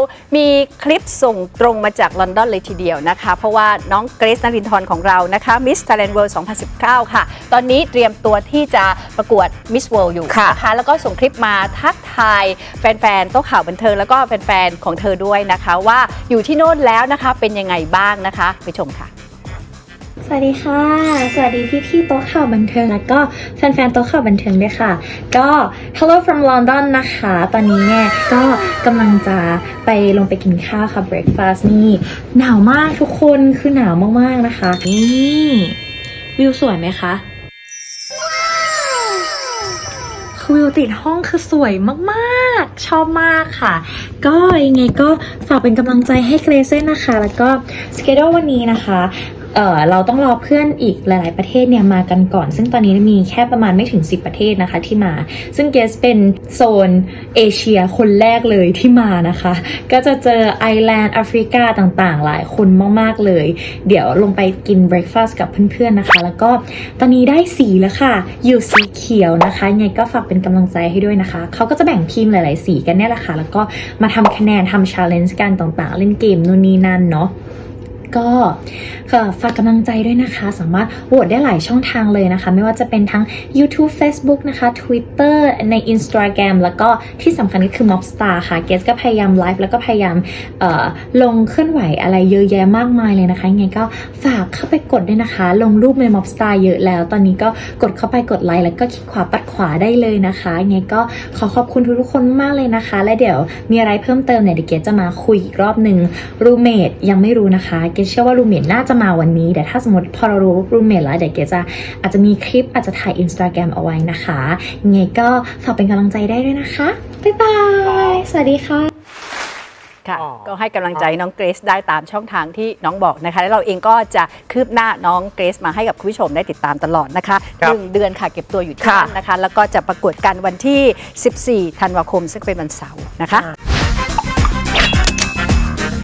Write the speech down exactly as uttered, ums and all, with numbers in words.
มีคลิปส่งตรงมาจากลอนดอนเลยทีเดียวนะคะเพราะว่าน้องเกรซนฤนทรของเรานะคะมิส Thailand World สองพันสิบเก้าค่ะตอนนี้เตรียมตัวที่จะประกวด Miss World อยู่นะคะแล้วก็ส่งคลิปมาทักทายแฟนๆโต๊ะข่าวบันเทิงแล้วก็แฟนๆของเธอด้วยนะคะว่าอยู่ที่โน่นแล้วนะคะเป็นยังไงบ้างนะคะไปชมค่ะสวัสดีค่ะสวัสดีพี่ๆโต๊ะข่าวบันเทิงแล้วก็แฟนๆโต๊ะข่าวบันเทิงด้วยค่ะก็ Hello from London นะคะตอนนี้เนี่ยก็กำลังจะไปลงไปกินข้าวค่ะ breakfast นี่หนาวมากทุกคนคือหนาวมากๆนะคะนี่วิวสวยไหมคะคือวิวติดห้องคือสวยมากๆชอบมากค่ะก็ยังไงก็ฝากเป็นกำลังใจให้เกรซด้วยนะคะแล้วก็สเกดูวันนี้นะคะเอ่อเราต้องรอเพื่อนอีกหลายๆประเทศเนี่ยมากันก่อนซึ่งตอนนี้มีแค่ประมาณไม่ถึงสิบประเทศนะคะที่มาซึ่งเกสเป็นโซนเอเชียคนแรกเลยที่มานะคะก็จะเจอไอร์แลนด์แอฟริกาต่างๆหลายคนมากๆเลยเดี๋ยวลงไปกินเบรคฟาสต์กับเพื่อนๆนะคะแล้วก็ตอนนี้ได้สีแล้วค่ะอยู่สีเขียวนะคะยังไงก็ฝากเป็นกำลังใจให้ด้วยนะคะเขาก็จะแบ่งทีมหลายๆสีกันเนี่ยแหละค่ะแล้วก็มาทำคะแนนทำ challenge กันต่างๆเล่นเกมนู่นนี่นั่นเนาะก็ฝากกำลังใจด้วยนะคะสามารถโหวตได้หลายช่องทางเลยนะคะไม่ว่าจะเป็นทั้ง YouTube Facebook นะคะ Twitter ใน Instagram แล้วก็ที่สำคัญก็คือ Mobstar ค่ะเกสก็พยายามไลฟ์แล้วก็พยายามลงเคลื่อนไหวอะไรเยอะแยะมากมายเลยนะคะยังไงก็ฝากเข้าไปกดด้วยนะคะลงรูปใน Mobstar เยอะแล้วตอนนี้ก็กดเข้าไปกดไลค์แล้วก็คลิกขวาปัดขวาได้เลยนะคะยังไงก็ขอขอบคุณทุกๆคนมากเลยนะคะและเดี๋ยวมีอะไรเพิ่มเติมเนี่ยเดี๋ยวเกสจะมาคุยอีกรอบหนึ่งรูเมทยังไม่รู้นะคะเกสเชื่อว่ารูเมทน่าจะมาวันนี้แต่ถ้าสมมติพอเรารู้รูเมทแล้วเดี๋ยวเกจะอาจจะมีคลิปอาจจะถ่าย Instagram เอาไว้นะคะยังไงก็ฝากเป็นกำลังใจได้ด้วยนะคะบ๊ายบายสวัสดีค่ะค่ะก็ให้กำลังใจน้องเกรซได้ตามช่องทางที่น้องบอกนะคะแล้วเราเองก็จะคืบหน้าน้องเกรซมาให้กับคุณผู้ชมได้ติดตามตลอดนะคะหนึ่งเดือนค่ะเก็บตัวอยู่ที่นั่นนะคะแล้วก็จะประกวดกันวันที่สิบสี่ธันวาคมซึ่งเป็นวันเสาร์นะคะ